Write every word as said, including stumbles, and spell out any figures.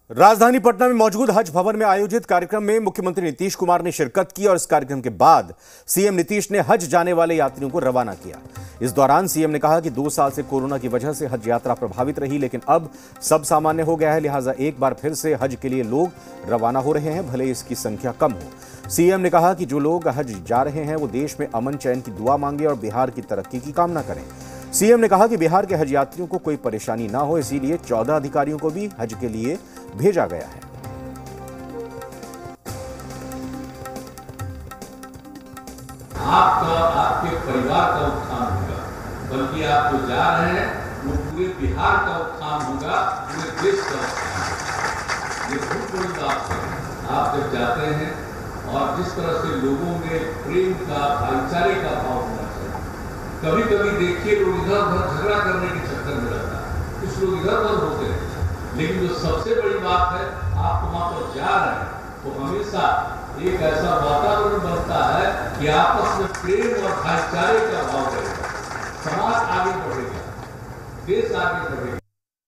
राजधानी पटना में मौजूद हज भवन में आयोजित कार्यक्रम में मुख्यमंत्री नीतीश कुमार ने शिरकत की और इस कार्यक्रम के बाद सीएम नीतीश ने हज जाने वाले यात्रियों को रवाना किया। इस दौरान सीएम ने कहा कि दो साल से कोरोना की वजह से हज यात्रा प्रभावित रही, लेकिन अब सब सामान्य हो गया है, लिहाजा एक बार फिर से हज के लिए लोग रवाना हो रहे हैं, भले इसकी संख्या कम हो। सीएम ने कहा कि जो लोग हज जा रहे हैं वो देश में अमन चैन की दुआ मांगे और बिहार की तरक्की की कामना करें। सीएम ने कहा कि बिहार के हज यात्रियों को कोई परेशानी ना हो, इसीलिए चौदह अधिकारियों को भी हज के लिए भेजा गया है। आपका, आपके परिवार का उत्थान होगा, बल्कि आप जो जा रहे हैं वो पूरे बिहार का उत्थान होगा, पूरे देश का उत्थान होगा। ये बहुत बड़ी बात है। आप जब जाते हैं और जिस तरह से लोगों में प्रेम का, भाईचारे का भाव होना चाहिए। कभी कभी देखिए लोग इधर उधर झगड़ा करने के चक्कर में रहता है, कुछ लोग इधर उधर होते हैं, लेकिन जो सबसे बड़ी बात है, आप वहां पर जा रहे हैं तो हमेशा एक ऐसा वातावरण बनता है कि आपस में प्रेम और भाईचारे का भाव रहेगा, समाज आगे बढ़ेगा, देश आगे बढ़ेगा।